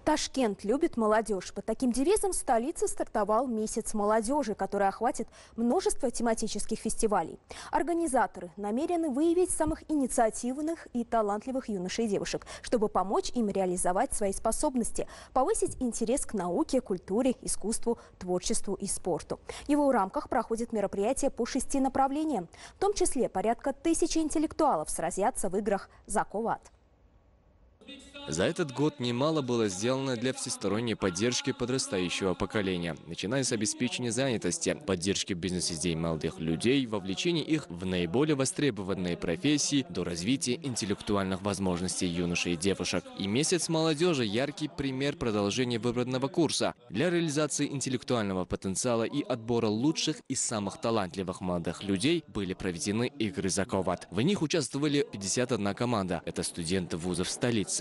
Ташкент любит молодежь. Под таким девизом в столице стартовал месяц молодежи, который охватит множество тематических фестивалей. Организаторы намерены выявить самых инициативных и талантливых юношей и девушек, чтобы помочь им реализовать свои способности, повысить интерес к науке, культуре, искусству, творчеству и спорту. В его рамках проходят мероприятия по 6 направлениям. В том числе порядка 1000 интеллектуалов сразятся в играх «Заковат». За этот год немало было сделано для всесторонней поддержки подрастающего поколения, начиная с обеспечения занятости, поддержки бизнес-идей молодых людей, вовлечения их в наиболее востребованные профессии до развития интеллектуальных возможностей юношей и девушек. И месяц молодежи – яркий пример продолжения выбранного курса. Для реализации интеллектуального потенциала и отбора лучших и самых талантливых молодых людей были проведены игры «Заковат». В них участвовали 51 команда. Это студенты вузов столицы.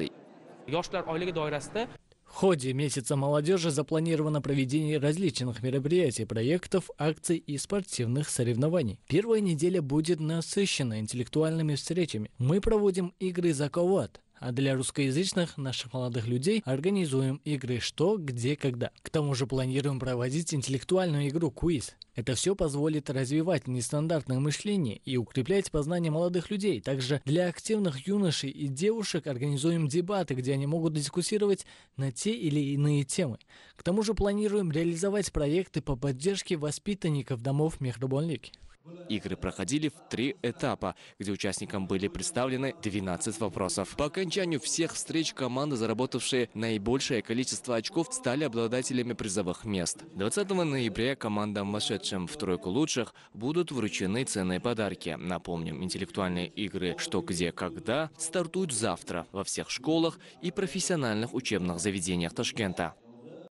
В ходе месяца молодежи запланировано проведение различных мероприятий, проектов, акций и спортивных соревнований. Первая неделя будет насыщена интеллектуальными встречами. Мы проводим игры «Заковат», а для русскоязычных наших молодых людей организуем игры «Что?», «Где?», «Когда?». К тому же планируем проводить интеллектуальную игру «Квиз». Это все позволит развивать нестандартное мышление и укреплять познание молодых людей. Также для активных юношей и девушек организуем дебаты, где они могут дискуссировать на те или иные темы. К тому же планируем реализовать проекты по поддержке воспитанников домов Мехрабонлик. Игры проходили в 3 этапа, где участникам были представлены 12 вопросов. По окончанию всех встреч команды, заработавшие наибольшее количество очков, стали обладателями призовых мест. 20 ноября командам, вошедшим в тройку лучших, будут вручены ценные подарки. Напомним, интеллектуальные игры «Что?», «Где?», «Когда?» стартуют завтра во всех школах и профессиональных учебных заведениях Ташкента.